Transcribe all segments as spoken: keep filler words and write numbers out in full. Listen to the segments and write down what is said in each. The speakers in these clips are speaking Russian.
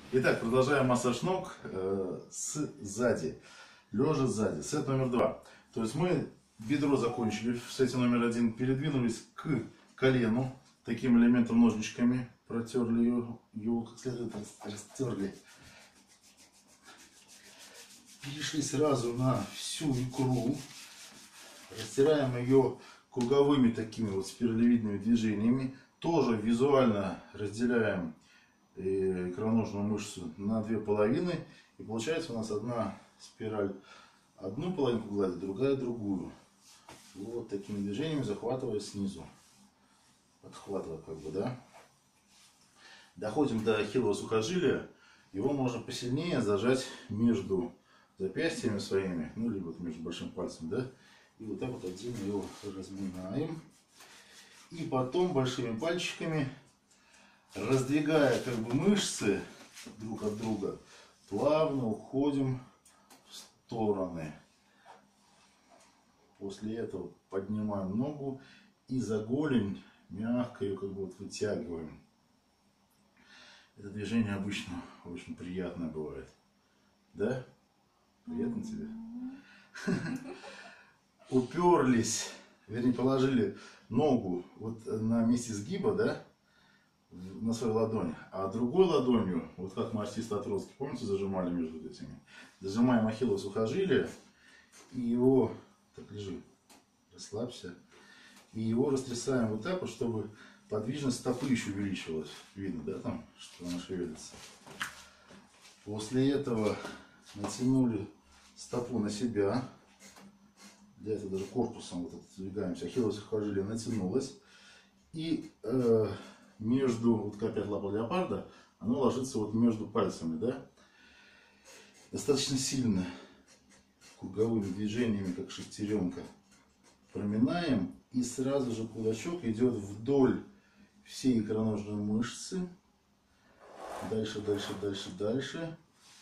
Итак, продолжаем массаж ног э, с сзади, лежа сзади, сет номер два. То есть мы бедро закончили в сете номер один, передвинулись к колену, таким элементом ножничками, протерли ее, его как следует растерли. Перешли сразу на всю икру, растираем ее круговыми такими вот спиралевидными движениями, тоже визуально разделяем икроножную мышцу на две половины, и получается у нас одна спираль одну половинку гладит, другая другую. Вот такими движениями, захватывая снизу, подхватывая как бы, да. Доходим до ахиллова сухожилия, его можно посильнее зажать между запястьями своими, ну либо между большим пальцем, да, и вот так вот отдельно его разминаем, и потом большими пальчиками, раздвигая как бы мышцы друг от друга, плавно уходим в стороны. После этого поднимаем ногу и за голень мягко ее как бы вот вытягиваем. Это движение обычно очень приятное бывает. Да? Приятно тебе? Уперлись, вернее положили ногу вот на месте сгиба, да? На свою ладонь, а другой ладонью, вот как мы остеоотростки, помните, зажимали между этими, зажимаем ахиллово сухожилие и его, так лежи, расслабься, и его растрясаем вот так вот, чтобы подвижность стопы еще увеличивалась, видно, да, там, что она шевелится. После этого натянули стопу на себя, для этого даже корпусом вот отодвигаемся, ахиллово сухожилие натянулось, и э, между, вот как опять лапа леопарда, оно ложится вот между пальцами, да, достаточно сильно, круговыми движениями, как шестеренка, проминаем, и сразу же кулачок идет вдоль всей икроножной мышцы, дальше, дальше, дальше, дальше,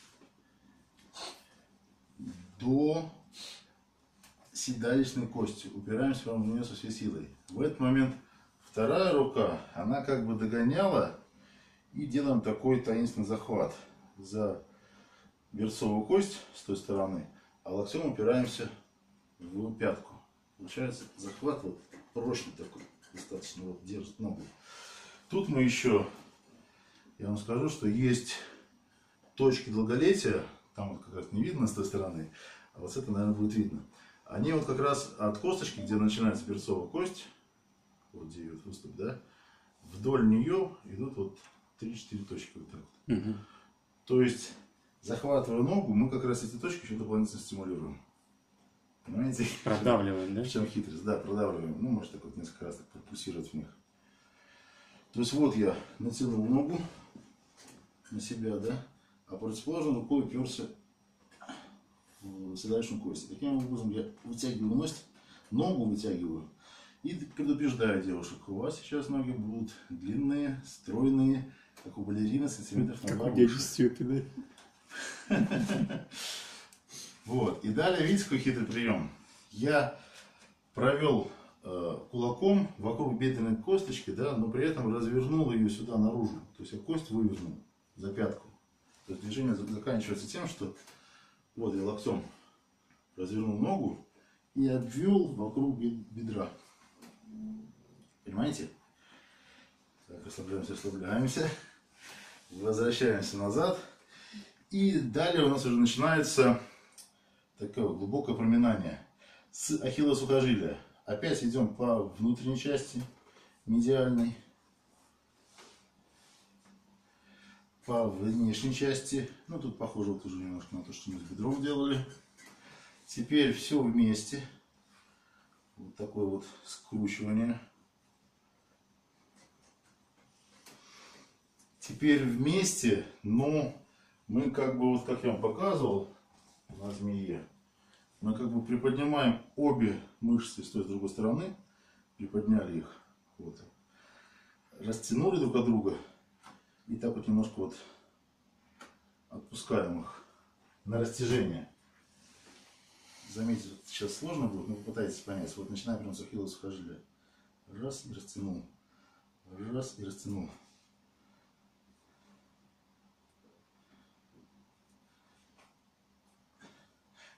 до седалищной кости, упираемся прямо в нее со всей силой. В этот момент вторая рука, она как бы догоняла, и делаем такой таинственный захват за берцовую кость с той стороны, а локтем упираемся в пятку. Получается захват вот прочный такой, достаточно вот держит ногу. Тут мы еще, я вам скажу, что есть точки долголетия, там вот как раз не видно с той стороны, а вот с этой, наверное, будет видно. Они вот как раз от косточки, где начинается берцовая кость, вот где идет выступ, да, вдоль нее идут вот три-четыре точки вот так вот. Угу. То есть, захватывая ногу, мы как раз эти точки еще дополнительно стимулируем. Понимаете? Продавливаем, да? В чем хитрость? Да, продавливаем. Ну, может так вот несколько раз так пропульсировать в них. То есть, вот я натянул ногу на себя, да, а противоположной рукой уперся в седалищную кость. Таким образом я вытягиваю нос, ногу вытягиваю. И предупреждаю девушек, у вас сейчас ноги будут длинные, стройные, как у балерины, сантиметров на два выше. Вот. И далее, видите, какой хитрый прием. Я провел э, кулаком вокруг бедренной косточки, да, но при этом развернул ее сюда наружу. То есть я кость вывернул за пятку. То есть движение заканчивается тем, что вот я локтем развернул ногу и обвел вокруг бедра. Понимаете? Так, расслабляемся, расслабляемся. Возвращаемся назад. И далее у нас уже начинается такое глубокое проминание с ахиллова сухожилия. Опять идем по внутренней части, медиальной, по внешней части. Ну, тут похоже вот уже немножко на то, что мы с бедром делали. Теперь все вместе. Вот такое вот скручивание. Теперь вместе, но мы как бы, вот как я вам показывал на змее, мы как бы приподнимаем обе мышцы с той и с другой стороны, приподняли их, вот, растянули друг от друга и так вот немножко вот отпускаем их на растяжение. Заметьте, сейчас сложно будет, но попытайтесь понять. Вот начинаем прям с ахиллова сухожилия. Раз и растянул. Раз и растянул.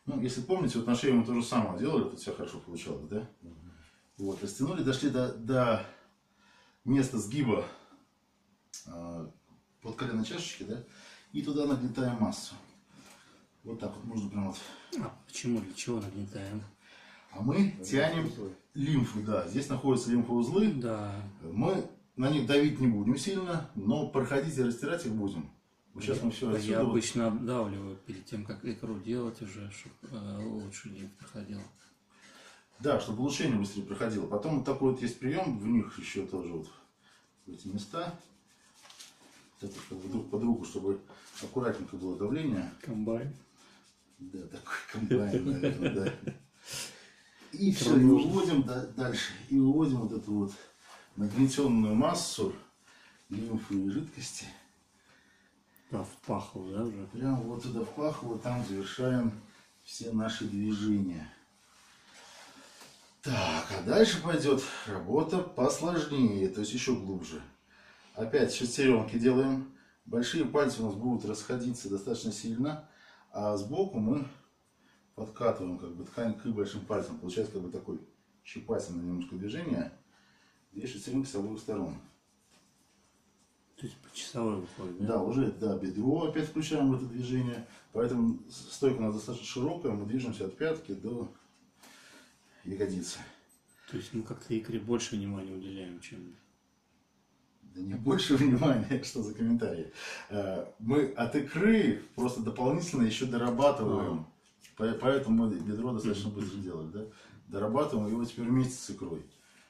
Ну, если помните, вот на шее мы то же самое делали, тут все хорошо получалось, да? Угу. Вот, растянули, дошли до, до места сгиба э, под коленной чашечки, да? И туда нагнетаем массу. Вот так вот можно прям вот. А почему, для чего нагнетаем? А мы тянем лимфу, да. Здесь находятся лимфоузлы. Да. Мы на них давить не будем сильно, но проходить и растирать их будем. Вот сейчас я, мы все я обычно вот обдавливаю перед тем, как икру делать уже, чтобы э, лучше лимф проходила. Да, чтобы улучшение быстрее проходило. Потом вот такой вот есть прием, в них еще тоже вот в эти места. Это как бы друг под руку, чтобы аккуратненько было давление. Комбайн. Да, такой комбайн, наверное, да. И все, и выводим дальше. И выводим вот эту вот нагнетенную массу лимфы и жидкости. Да, в паху, да, уже? Прямо вот туда в паху, вот там завершаем все наши движения. Так, а дальше пойдет работа посложнее, то есть еще глубже. Опять шестеренки делаем. Большие пальцы у нас будут расходиться достаточно сильно, а сбоку мы подкатываем как бы ткань к большим пальцам. Получается как бы такой щипательное немножко движение. Две шестеренки с обоих сторон. То есть по часовой выходит, да? Да, уже да, бедро опять включаем в это движение. Поэтому стойка у нас достаточно широкая, мы движемся от пятки до ягодицы. То есть мы как-то икре больше внимания уделяем, чем... Да не больше внимания, что за комментарии. Мы от икры просто дополнительно еще дорабатываем. А. Поэтому мы бедро достаточно быстро делали. Да? Дорабатываем его теперь вместе с икрой.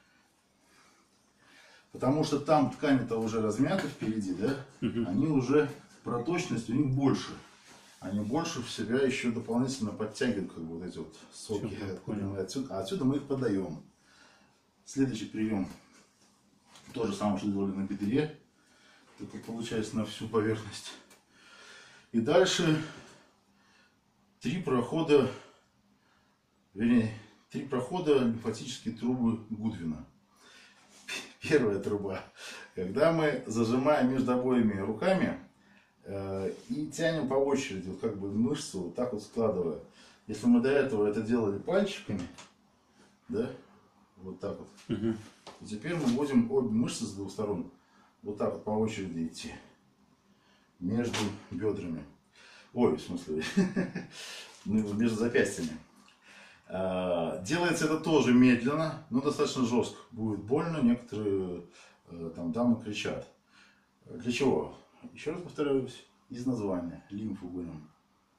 Потому что там ткани-то уже размяты впереди, да? Угу. Они уже, проточность у них больше. Они больше в себя еще дополнительно подтягивают как бы вот эти вот соки. Отсюда, а отсюда мы их подаем. Следующий прием. То же самое, что делали на бедре. Только получается на всю поверхность. И дальше три прохода, вернее, три прохода лимфатические трубы Гудвина. Первая труба. Когда мы зажимаем между обоими руками э, и тянем по очереди, вот как бы мышцу, вот так вот складывая. Если мы до этого это делали пальчиками, да, вот так вот. Угу. И теперь мы будем обе мышцы с двух сторон вот так вот по очереди идти. Между бедрами. Ой, в смысле, между запястьями. Делается это тоже медленно, но достаточно жестко. Будет больно, некоторые там дамы кричат. Для чего? Еще раз повторяюсь, из названия. Лимфу будем.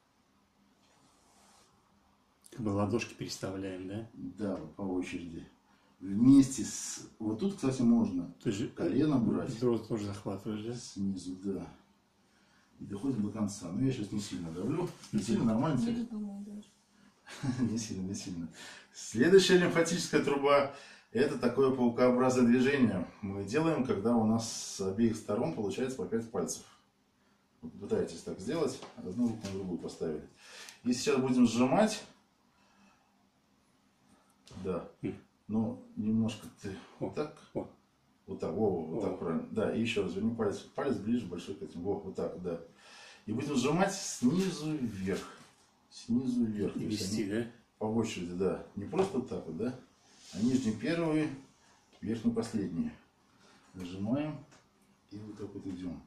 Как бы ладошки переставляем, да? Да, по очереди. Вместе с... Вот тут, кстати, можно колено брать. Бедро тоже захватываешь, да? Снизу, да. И доходим до конца. Но я сейчас не сильно давлю. Не сильно, нормально? Не сильно, не сильно. Следующая лимфатическая труба — это такое паукообразное движение. Мы делаем, когда у нас с обеих сторон получается по пять пальцев. Вы пытаетесь так сделать, одну руку на другую поставили. И сейчас будем сжимать. Да. Но немножко ты вот так. Вот так, во, вот так правильно. Да, и еще раз верни палец. Палец ближе, большой к этим. Во, вот так, да. И будем сжимать снизу вверх. Снизу вверх. И вести, да? По очереди, да. Не просто вот так вот, да? А нижний первый, верхний последний. Нажимаем и вот так вот идем.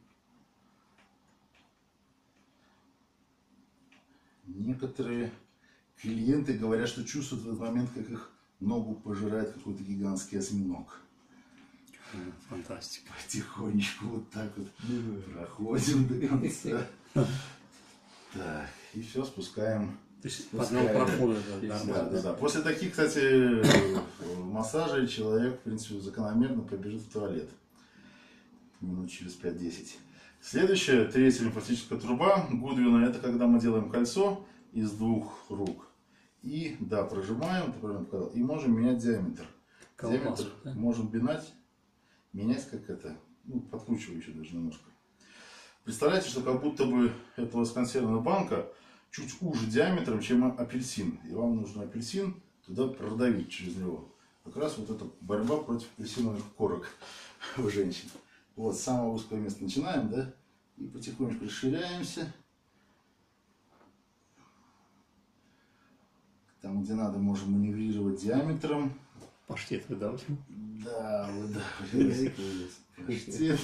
Некоторые клиенты говорят, что чувствуют в этот момент, как их ногу пожирает какой-то гигантский осьминог. Фантастика. Потихонечку вот так вот проходим до конца. Так, и все, спускаем. То есть по одному проходу это нормально. Да, да, да. После таких, кстати, массажей человек, в принципе, закономерно побежит в туалет. Минут через пять-десять. Следующая, третья лимфатическая труба Гудвина, это когда мы делаем кольцо из двух рук. И, да, прожимаем, и можем менять диаметр. Колбас, диаметр да? можем менять, менять как это, ну, подкручиваю еще даже немножко. Представляете, что как будто бы это у вас консервная банка чуть уже диаметром, чем апельсин. И вам нужно апельсин туда продавить через него. Как раз вот эта борьба против апельсиновых корок у женщин. Вот, с самого узкого места начинаем, да? И потихонечку расширяемся. Там, где надо, можем маневрировать диаметром. Паштет выдавливаем. Да, выдавливаем. Паштет.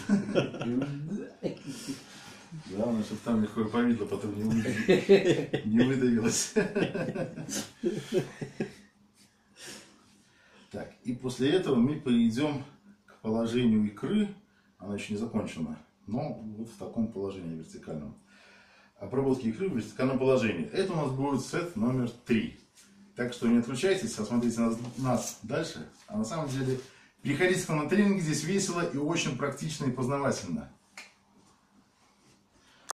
Главное, чтобы там легко повидло, потом не, вы... не выдавилось. Так, и после этого мы перейдем к положению икры. Она еще не закончена, но вот в таком положении вертикальном. Обработки икры в вертикальном положении. Это у нас будет сет номер три. Так что не отключайтесь, смотрите нас, нас дальше. А на самом деле, переходите к нам на тренинг, здесь весело и очень практично и познавательно.